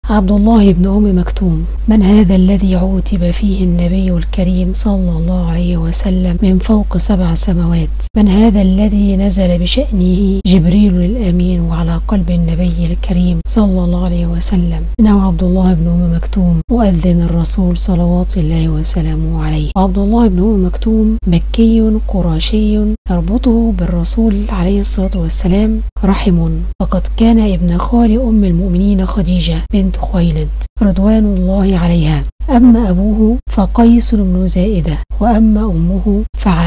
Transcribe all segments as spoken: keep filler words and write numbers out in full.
عبد الله بن أم مكتوم. من هذا الذي عوتب فيه النبي الكريم صلى الله عليه وسلم من فوق سبع سماوات؟ من هذا الذي نزل بشأنه جبريل الأمين وعلى قلب النبي الكريم صلى الله عليه وسلم؟ إنه عبد الله بن أم مكتوم مؤذن الرسول صلوات الله وسلامه عليه. وعبد الله بن أم مكتوم مكي قرشي يربطه بالرسول عليه الصلاة والسلام رحم، فقد كان ابن خال أم المؤمنين خديجة بنت خويلد رضوان الله عليها. أما أبوه فقيس بن زائدة، وأما أمه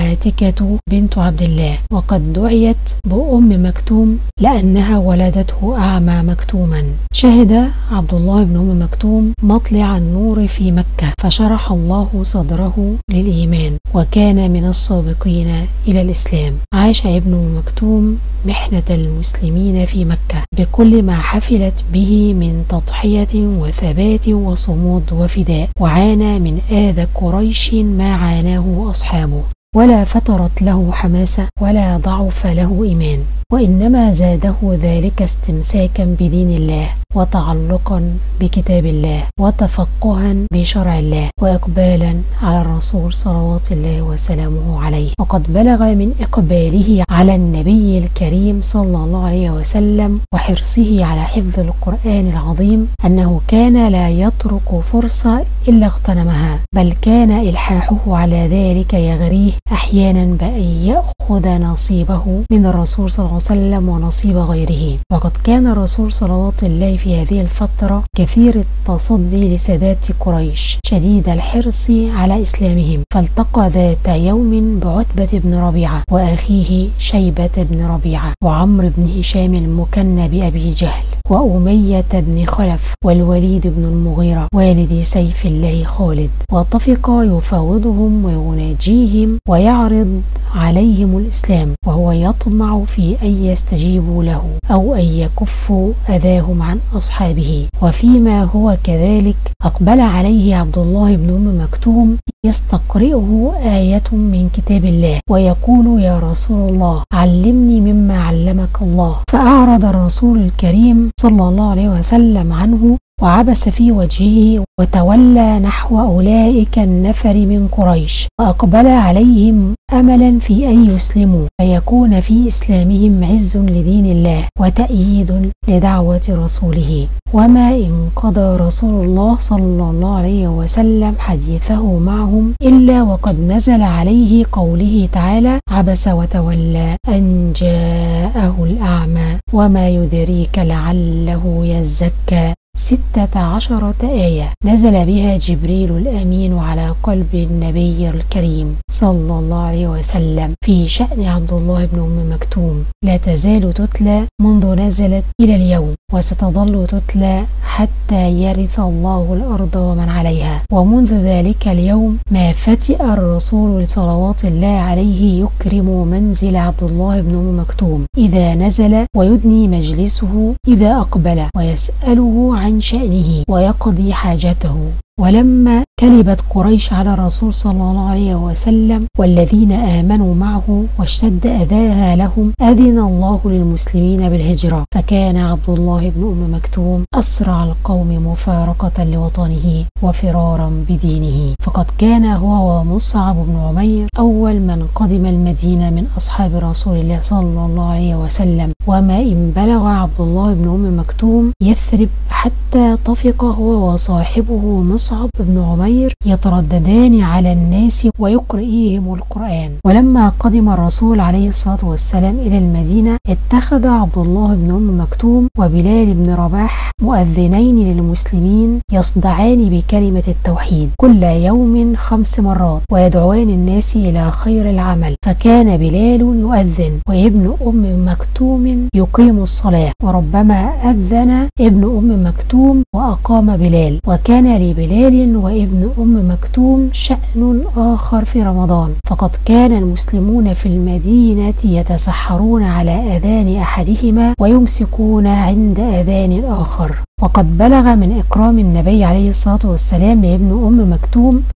فعاتكة بنت عبد الله، وقد دعيت بأم مكتوم لأنها ولدته أعمى مكتوما. شهد عبد الله بن أم مكتوم مطلع النور في مكة فشرح الله صدره للإيمان، وكان من السابقين إلى الإسلام. عاش ابن أم مكتوم محنة المسلمين في مكة بكل ما حفلت به من تضحية وثبات وصمود وفداء، وعانى من آذى قريش ما عاناه أصحابه، ولا فترت له حماسة ولا ضعف له إيمان، وإنما زاده ذلك استمساكا بدين الله وتعلقا بكتاب الله وتفقها بشرع الله وإقبالا على الرسول صلوات الله وسلامه عليه. وقد بلغ من إقباله على النبي الكريم صلى الله عليه وسلم وحرصه على حفظ القرآن العظيم أنه كان لا يترك فرصة إلا اغتنمها، بل كان إلحاحه على ذلك يغريه أحيانا بأن يأخذ نصيبه من الرسول صلى الله عليه وسلم ونصيب غيره. وقد كان الرسول صلوات الله في هذه الفترة كثير التصدي لسادات قريش شديد الحرص على إسلامهم، فالتقى ذات يوم بعتبة بن ربيعة وأخيه شيبة بن ربيعة وعمرو بن هشام المكنى بأبي جهل وأمية بن خلف والوليد بن المغيرة والد سيف الله خالد، واتفق يفاوضهم ويناجيهم ويعرض عليهم الإسلام، وهو يطمع في أن يستجيبوا له أو أن يكفوا أذاهم عن أصحابه. وفيما هو كذلك أقبل عليه عبد الله بن أم مكتوم يستقرئه آية من كتاب الله ويقول: يا رسول الله علمني مما علمك الله. فأعرض الرسول الكريم صلى الله عليه وسلم عنه وعبس في وجهه وتولى نحو أولئك النفر من قريش، وأقبل عليهم أملا في أن يسلموا فيكون في إسلامهم عز لدين الله وتأييد لدعوة رسوله. وما إن قضى رسول الله صلى الله عليه وسلم حديثه معهم إلا وقد نزل عليه قوله تعالى: عبس وتولى أن جاءه الأعمى وما يدريك لعله يزكى. ستة عشرة آية نزل بها جبريل الأمين على قلب النبي الكريم صلى الله عليه وسلم في شأن عبد الله بن أم مكتوم، لا تزال تتلى منذ نزلت إلى اليوم، وستظل تتلى حتى يرث الله الأرض ومن عليها. ومنذ ذلك اليوم ما فتئ الرسول صلوات الله عليه يكرم منزل عبد الله بن أم مكتوم إذا نزل، ويدني مجلسه إذا أقبل، ويسأله عن عن شأنه ويقضي حاجته. ولما كلبت قريش على الرسول صلى الله عليه وسلم والذين آمنوا معه واشتد أذاها لهم، أذن الله للمسلمين بالهجرة، فكان عبد الله بن أم مكتوم أسرع القوم مفارقة لوطنه وفرارا بدينه، فقد كان هو ومصعب بن عمير أول من قدم المدينة من أصحاب رسول الله صلى الله عليه وسلم. وما إن بلغ عبد الله بن أم مكتوم يثرب حتى طفق هو وصاحبه مصعب بن عمير يترددان على الناس ويقرئهم القرآن. ولما قدم الرسول عليه الصلاة والسلام إلى المدينة اتخذ عبد الله بن أم مكتوم وبلال بن رباح مؤذنين للمسلمين يصدعان بكلمة التوحيد كل يوم خمس مرات ويدعوان الناس إلى خير العمل، فكان بلال يؤذن وابن أم مكتوم يقيم الصلاة، وربما أذن ابن أم مكتوم وأقام بلال. وكان لبلال وابن أم مكتوم شأن آخر في رمضان، فقد كان المسلمون في المدينة يتسحرون على أذان أحدهما ويمسكون عند أذان الآخر. وقد بلغ من إكرام النبي عليه الصلاة والسلام لابن أم مكتوم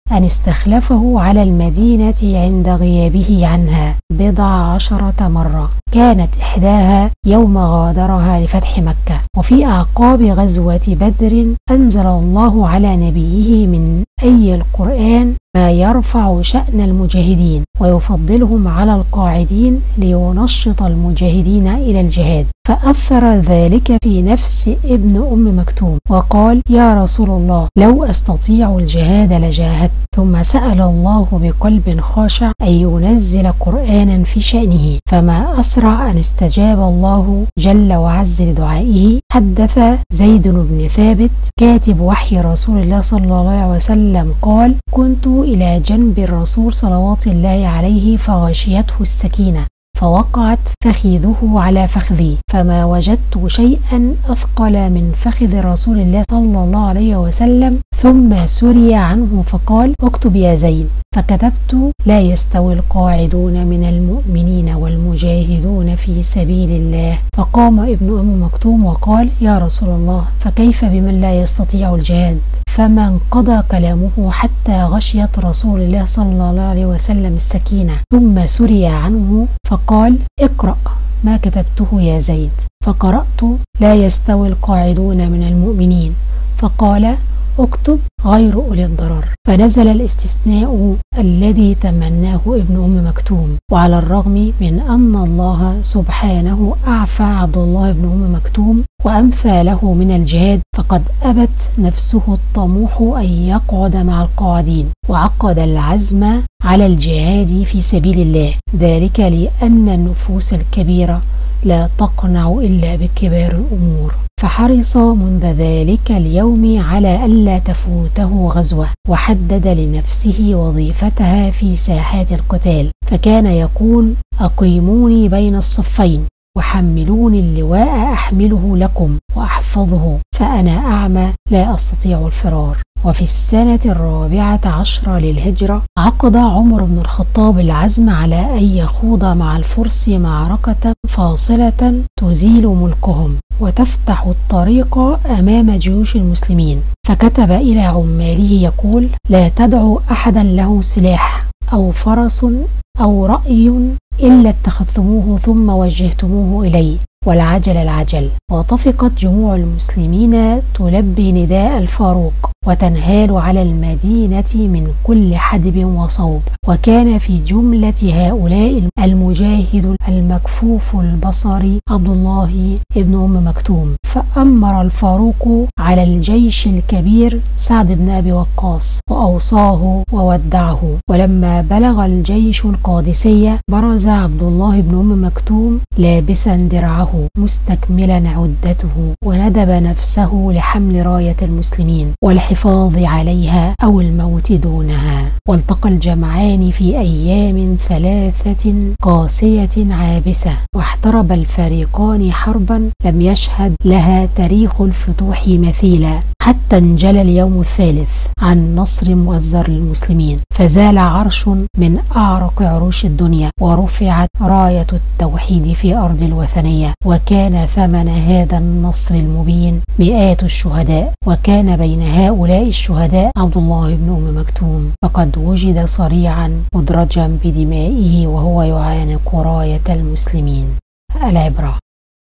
أن استخلفه على المدينة عند غيابه عنها بضع عشرة مرة، كانت إحداها يوم غادرها لفتح مكة. وفي أعقاب غزوة بدر أنزل الله على نبيه من أي القرآن ما يرفع شأن المجاهدين ويفضلهم على القاعدين لينشط المجاهدين إلى الجهاد، فأثر ذلك في نفس ابن أم مكتوم وقال: يا رسول الله، لو أستطيع الجهاد لجاهدت. ثم سأل الله بقلب خاشع أن ينزل قرآنا في شأنه، فما أسرع أن استجاب الله جل وعز لدعائه. حدث زيد بن ثابت كاتب وحي رسول الله صلى الله عليه وسلم قال: كنت إلى جنب الرسول صلوات الله عليه فغشيته السكينة فوقعت فخذه على فخذي، فما وجدت شيئا أثقل من فخذ رسول الله صلى الله عليه وسلم. ثم سري عنه فقال: اكتب يا زيد. فكتبت: لا يستوي القاعدون من المؤمنين والمجاهدون في سبيل الله. فقام ابن أم مكتوم وقال: يا رسول الله، فكيف بمن لا يستطيع الجهاد؟ فما انقضى كلامه حتى غشيت رسول الله صلى الله عليه وسلم السكينة، ثم سري عنه فقال: اقرأ ما كتبته يا زيد. فقرأت: لا يستوي القاعدون من المؤمنين. فقال: اكتب غير أولي الضرر. فنزل الاستثناء الذي تمناه ابن أم مكتوم. وعلى الرغم من أن الله سبحانه أعفى عبد الله بن أم مكتوم وأمثاله من الجهاد، فقد أبت نفسه الطموح أن يقعد مع القاعدين، وعقد العزم على الجهاد في سبيل الله، ذلك لأن النفوس الكبيرة لا تقنع إلا بكبار الأمور. فحرص منذ ذلك اليوم على ألا تفوته غزوة، وحدد لنفسه وظيفتها في ساحات القتال، فكان يقول: أقيموني بين الصفين وحملوني اللواء أحمله لكم وأحفظه، فأنا أعمى لا أستطيع الفرار. وفي السنة الرابعة عشرة للهجرة عقد عمر بن الخطاب العزم على أن يخوض مع الفرس معركة فاصلة تزيل ملكهم وتفتح الطريق أمام جيوش المسلمين، فكتب إلى عماله يقول: لا تدعوا أحدا له سلاح أو فرس أو رأي إلا اتخذتموه ثم وجهتموه إليه، والعجل العجل. وطفقت جموع المسلمين تلبي نداء الفاروق وتنهال على المدينة من كل حدب وصوب. وكان في جملة هؤلاء المجاهد المكفوف البصر عبد الله ابن أم مكتوم، فأمر الفاروق على الجيش الكبير سعد بن أبي وقاص وأوصاه وودعه. ولما بلغ الجيش القادسية برز عبد الله بن أم مكتوم لابسا درعه مستكملا عدته، وندب نفسه لحمل راية المسلمين والحفاظ عليها أو الموت دونها. والتقى الجمعان في أيام ثلاثة قاسية عابسة، واحترب الفريقان حربا لم يشهد لها تاريخ الفتوح مثيلا، حتى انجلى اليوم الثالث عن نصر مؤزر للمسلمين، فزال عرش من أعرق عروش الدنيا، ورفعت راية التوحيد في أرض الوثنية. وكان ثمن هذا النصر المبين مئات الشهداء، وكان بين هؤلاء الشهداء عبد الله بن أم مكتوم، فقد وجد صريعا مدرجا بدمائه وهو يعانق راية المسلمين. العبرة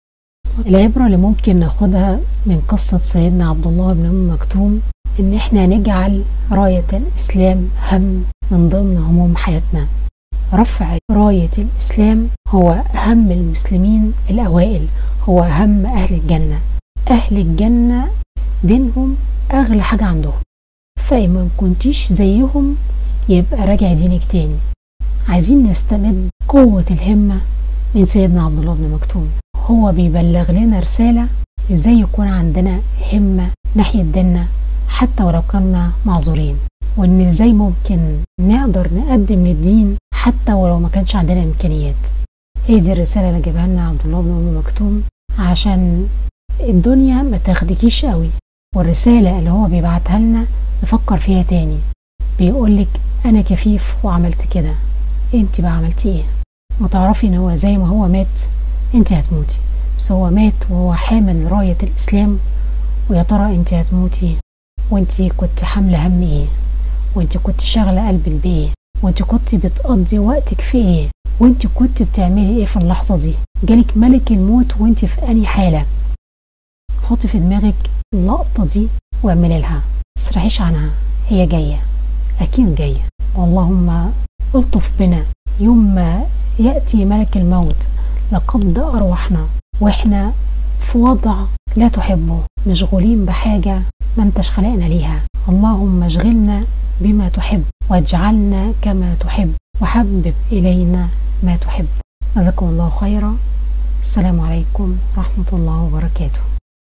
العبرة اللي ممكن ناخدها من قصة سيدنا عبد الله بن أم مكتوم إن إحنا نجعل راية الإسلام هم من ضمن هموم حياتنا. رفع راية الإسلام هو هم المسلمين الأوائل، هو هم أهل الجنة. أهل الجنة دينهم أغلى حاجة عندهم، فإما كنتيش زيهم يبقى راجع دينك تاني. عايزين نستمد قوة الهمة من سيدنا عبد الله بن مكتوم، هو بيبلغ لنا رسالة ازاي يكون عندنا همة ناحية ديننا حتى ولو كنا معذورين، وان ازاي ممكن نقدر نقدم للدين حتى ولو ما كانش عندنا امكانيات. هي دي الرسالة اللي جابها لنا عبد الله بن أم مكتوم عشان الدنيا ما تاخدكيش قوي، والرسالة اللي هو بيبعتها لنا نفكر فيها تاني. بيقولك انا كفيف وعملت كده، انت بقى عملتي ايه؟ وتعرفي ان هو زي ما هو مات انت هتموتي، بس هو مات وهو حامل راية الإسلام، ويا ترى انت هتموتي وانت كنت حاملة هم ايه؟ وانت كنت شاغلة قلبك بايه، وانت كنت بتقضي وقتك في ايه، وانت كنت بتعملي ايه في اللحظة دي. جالك ملك الموت وانت في اني حالة. حطي في دماغك اللقطة دي واعملي لها، متسرحيش عنها، هي جاية، اكيد جاية. واللهم الطف بنا يوم ما يأتي ملك الموت لقبض أرواحنا واحنا في وضع لا تحبه، مشغولين بحاجة ما انتش خلقنا ليها. اللهم اشغلنا بما تحب واجعلنا كما تحب وحبب إلينا ما تحب. جزاكم الله خيرا. السلام عليكم ورحمة الله وبركاته.